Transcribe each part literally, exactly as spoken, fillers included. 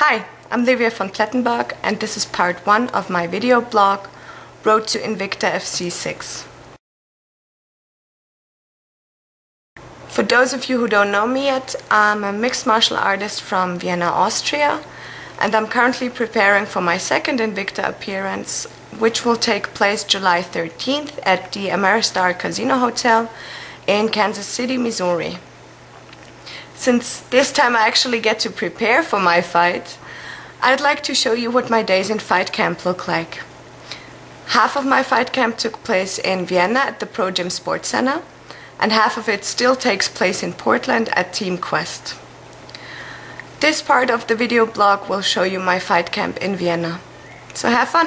Hi, I'm Livia von Plettenberg and this is part one of my video blog, Road to Invicta F C six. For those of you who don't know me yet, I'm a mixed martial artist from Vienna, Austria, and I'm currently preparing for my second Invicta appearance, which will take place July thirteenth at the Ameristar Casino Hotel in Kansas City, Missouri. Since this time I actually get to prepare for my fight, I'd like to show you what my days in fight camp look like. Half of my fight camp took place in Vienna at the Pro Gym Sports Center, and half of it still takes place in Portland at Team Quest. This part of the video blog will show you my fight camp in Vienna. So have fun!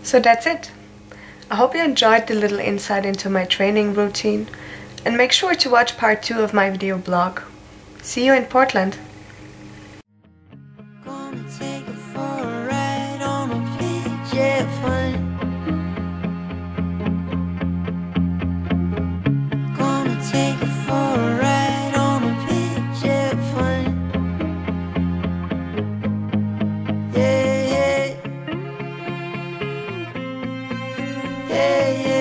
So that's it. I hope you enjoyed the little insight into my training routine, and make sure to watch part two of my video blog. See you in Portland! Gonna take her for a ride on a big jet plane. Gonna take her for a ride on a big jet plane. Yeah, yeah. Yeah, yeah.